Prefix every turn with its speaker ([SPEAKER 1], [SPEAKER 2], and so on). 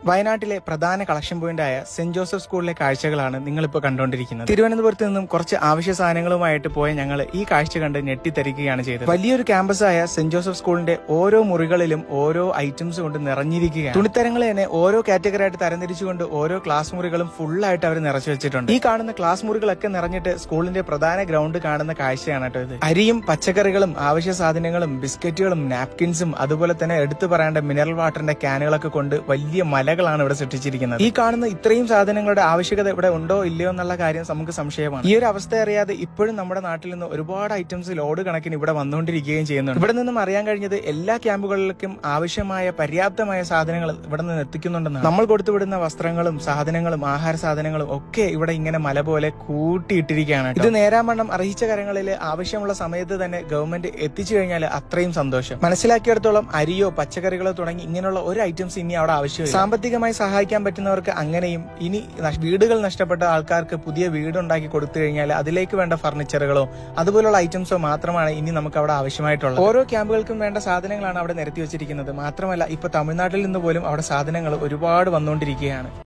[SPEAKER 1] വയനാട്ടിലെ പ്രധാന collection പോയിന്റായ saint Joseph സ്കൂളിലെ കാഴ്ചകളാണ് നിങ്ങളിപ്പോൾ കണ്ടുകൊണ്ടിരിക്കുന്നത്. തിരുവനന്തപുരത്ത് നിന്നും കുറച്ച് ആവശ്യ സാധനങ്ങളുമായിട്ട് പോയ ഞങ്ങൾ ഈ കാഴ്ച കണ്ട് ഞെട്ടിത്തരിക്കുകയാണ് ചെയ്തത്. വലിയൊരു ക്യാമ്പസായ സെന്റ് ജോസഫ് സ്കൂളിന്റെ ഓരോ മുറികളിലും ഓരോ ഐറ്റംസ് കൊണ്ട് നിറഞ്ഞിരിക്കുകയാണ്. തുണിത്തരങ്ങൾ തന്നെ ഓരോ കാറ്റഗറി ആയിട്ട് തരംതിരിച്ചുകൊണ്ട് ഓരോ ക്ലാസ് മുറികളും ഫുള്ളായിട്ട് അവർ നിറച്ചു വെച്ചിട്ടുണ്ട്. ഈ കാണുന്ന ക്ലാസ് മുറികളൊക്കെ നിറഞ്ഞിട്ട് സ്കൂളിന്റെ പ്രധാന ഗ്രൗണ്ട് കാണുന്ന കാഴ്ചയാണ് കേട്ടോ ഇത്. അരിയും പച്ചക്കറികളും ആവശ്യ സാധനങ്ങളും ബിസ്ക്കറ്റുകളും നാപ്കിൻസും അതുപോലെ തന്നെ എടുത്തു പറയേണ്ട മിനറൽ വാട്ടറിന്റെ ക്യാനുകളൊക്കെ കൊണ്ട് വലിയ മലകളാണ് ഇവിടെ സൃഷ്ടിച്ചിരിക്കുന്നത്. ഈ കാണുന്ന ഇത്രയും സാധനങ്ങളുടെ ആവശ്യകത ഇവിടെ ഉണ്ടോ ഇല്ലയോ എന്നുള്ള കാര്യം നമുക്ക് സംശയമാണ്. ഈ ഒരു അവസ്ഥ അറിയാതെ ഇപ്പോഴും നമ്മുടെ നാട്ടിൽ നിന്ന് ഒരുപാട് ഐറ്റംസ് ലോഡ് കണക്കിന് ഇവിടെ വന്നുകൊണ്ടിരിക്കുകയും ചെയ്യുന്നുണ്ട്. ഇവിടെ നിന്നും അറിയാൻ കഴിഞ്ഞത് എല്ലാ ക്യാമ്പുകളിലേക്കും ആവശ്യമായ പര്യാപ്തമായ സാധനങ്ങൾ ഇവിടെ നിന്ന് എത്തിക്കുന്നുണ്ടെന്നാണ്. നമ്മൾ കൊടുത്തുവിടുന്ന വസ്ത്രങ്ങളും സാധനങ്ങളും ആഹാര സാധനങ്ങളും ഒക്കെ ഇവിടെ ഇങ്ങനെ മല പോലെ കൂട്ടിയിട്ടിരിക്കുകയാണ്. ഇത് നേരാവണ്ണം അർഹിച്ച കരങ്ങളിൽ ആവശ്യമുള്ള സമയത്ത് തന്നെ ഗവൺമെന്റ് എത്തിച്ചു കഴിഞ്ഞാൽ അത്രയും സന്തോഷം. മനസ്സിലാക്കിയിടത്തോളം അരിയോ പച്ചക്കറികളോ തുടങ്ങി ഇങ്ങനെയുള്ള ഒരു ഐറ്റംസ് ഇനി അവിടെ ആവശ്യമില്ല. സാമ്പത്തികമായി സഹായിക്കാൻ പറ്റുന്നവർക്ക് അങ്ങനെയും, ഇനി വീടുകൾ നഷ്ടപ്പെട്ട ആൾക്കാർക്ക് പുതിയ വീടുണ്ടാക്കി കൊടുത്തു കഴിഞ്ഞാൽ അതിലേക്ക് വേണ്ട ഫർണിച്ചറുകളോ അതുപോലുള്ള ഐറ്റംസോ മാത്രമാണ് ഇനി നമുക്ക് അവിടെ ആവശ്യമായിട്ടുള്ളത്. ഓരോ ക്യാമ്പുകൾക്കും വേണ്ട സാധനങ്ങളാണ് അവിടെ നിരത്തി വെച്ചിരിക്കുന്നത്. മാത്രമല്ല ഇപ്പൊ തമിഴ്നാട്ടിൽ നിന്ന് പോലും അവിടെ സാധനങ്ങൾ ഒരുപാട് വന്നുകൊണ്ടിരിക്കുകയാണ്.